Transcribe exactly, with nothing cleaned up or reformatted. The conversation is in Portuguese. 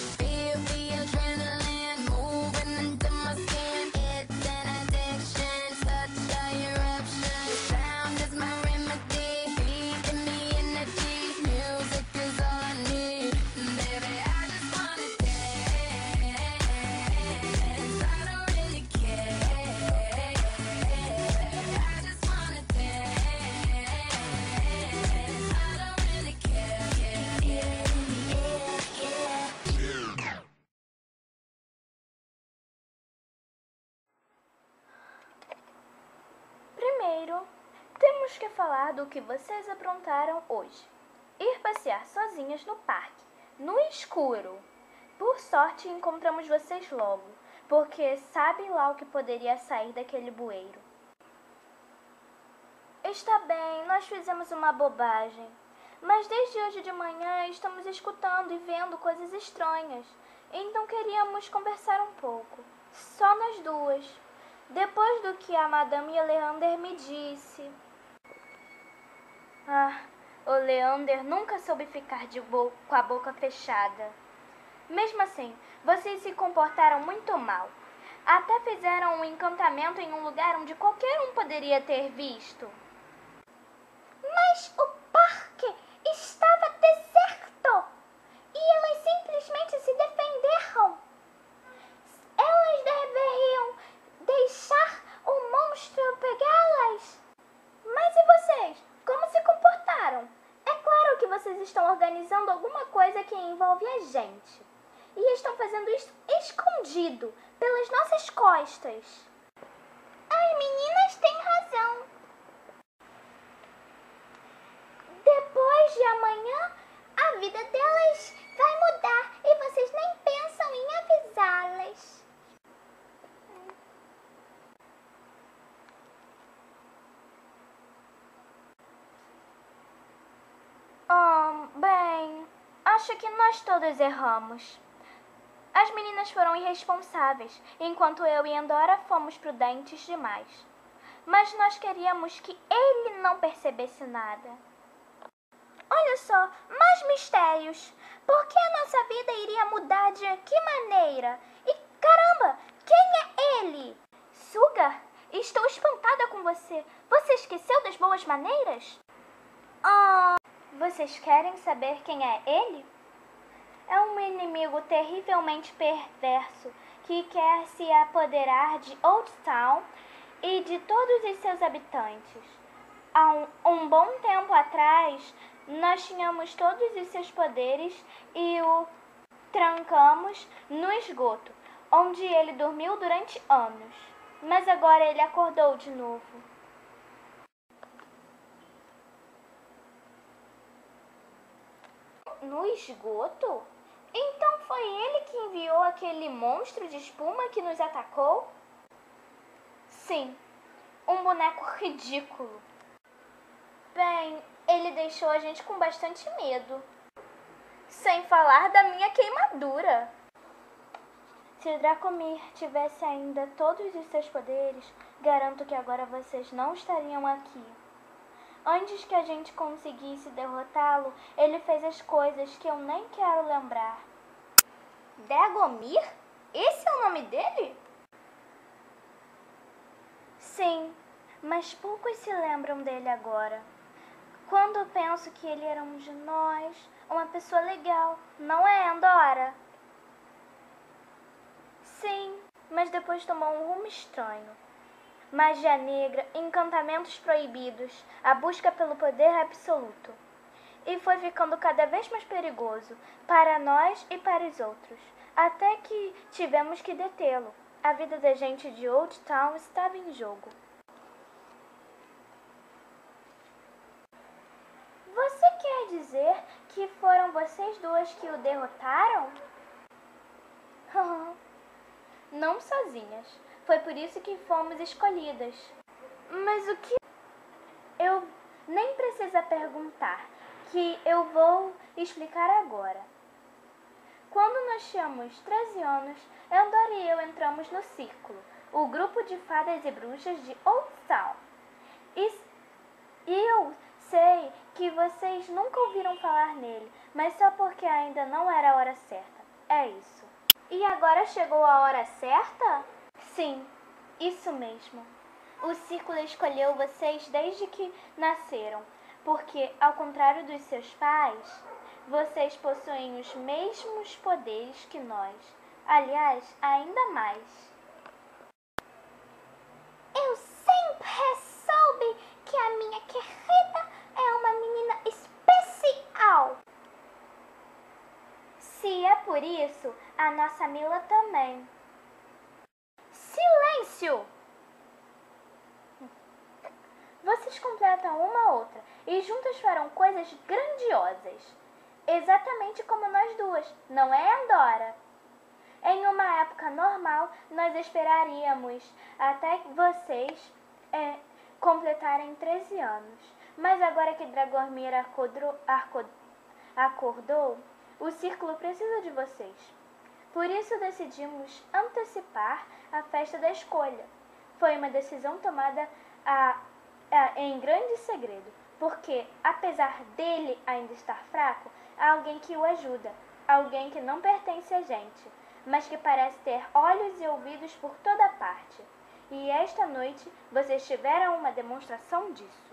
Feel the adrenaline moving into my skin. It's an addiction, such a eruption. Sound is my remedy, feeding me energy. Music is all I need. Baby, I just wanna dance. I don't really care. I just wanna dance. I don't really care. Yeah, yeah, yeah, yeah. Primeiro, temos que falar do que vocês aprontaram hoje. Ir passear sozinhas no parque, no escuro. Por sorte, encontramos vocês logo, porque sabe lá o que poderia sair daquele bueiro. Está bem, nós fizemos uma bobagem, mas desde hoje de manhã estamos escutando e vendo coisas estranhas, então queríamos conversar um pouco, só nós duas. Depois do que a Madame Leander me disse. Ah, o Leander nunca soube ficar de bo- com a boca fechada. Mesmo assim, vocês se comportaram muito mal. Até fizeram um encantamento em um lugar onde qualquer um poderia ter visto. Mas o parque estava deserto e elas simplesmente se defenderam. Elas deveriam deixar o monstro pegá-las. Mas e vocês? Como se comportaram? É claro que vocês estão organizando alguma coisa que envolve a gente. E estão fazendo isso escondido, pelas nossas costas. As meninas têm razão. Depois de amanhã, a vida delas vai mudar e vocês nem pensam em avisá-las. Ah, bem, acho que nós todos erramos. As meninas foram irresponsáveis, enquanto eu e Endora fomos prudentes demais. Mas nós queríamos que ele não percebesse nada. Olha só, mais mistérios. Por que a nossa vida iria mudar de que maneira? E caramba, quem é ele? Sugar, estou espantada com você. Você esqueceu das boas maneiras? Ah, vocês querem saber quem é ele? É um inimigo terrivelmente perverso que quer se apoderar de Old Town e de todos os seus habitantes. Há um, um bom tempo atrás, nós tínhamos todos os seus poderes e o trancamos no esgoto, onde ele dormiu durante anos. Mas agora ele acordou de novo. No esgoto? Então foi ele que enviou aquele monstro de espuma que nos atacou? Sim, um boneco ridículo. Bem, ele deixou a gente com bastante medo. Sem falar da minha queimadura. Se Dracomir tivesse ainda todos os seus poderes, garanto que agora vocês não estariam aqui. Antes que a gente conseguisse derrotá-lo, ele fez as coisas que eu nem quero lembrar. Dragomir? Esse é o nome dele? Sim, mas poucos se lembram dele agora. Quando penso que ele era um de nós, uma pessoa legal, não é, Endora? Sim, mas depois tomou um rumo estranho. Magia negra, encantamentos proibidos, a busca pelo poder absoluto. E foi ficando cada vez mais perigoso, para nós e para os outros, até que tivemos que detê-lo. A vida da gente de Old Town estava em jogo. Você quer dizer que foram vocês duas que o derrotaram? Não sozinhas. Foi por isso que fomos escolhidas. Mas o que... Eu nem precisa perguntar, que eu vou explicar agora. Quando nós tínhamos treze anos, Endora e eu entramos no Círculo, o grupo de fadas e bruxas de Old Town. E eu sei que vocês nunca ouviram falar nele, mas só porque ainda não era a hora certa. É isso. E agora chegou a hora certa? Sim, isso mesmo. O círculo escolheu vocês desde que nasceram, porque, ao contrário dos seus pais, vocês possuem os mesmos poderes que nós. Aliás, ainda mais. Eu sempre soube que a minha querida é uma menina especial. Se é por isso, a nossa Mila também. Silêncio! Vocês completam uma a outra e juntas farão coisas grandiosas. Exatamente como nós duas, não é, Andora? Em uma época normal, nós esperaríamos até vocês é, completarem treze anos. Mas agora que Dragomir acordou, acordou, o círculo precisa de vocês. Por isso decidimos antecipar a festa da escolha. Foi uma decisão tomada a, a, em grande segredo, porque, apesar dele ainda estar fraco, há alguém que o ajuda, alguém que não pertence a gente, mas que parece ter olhos e ouvidos por toda parte. E esta noite vocês tiveram uma demonstração disso.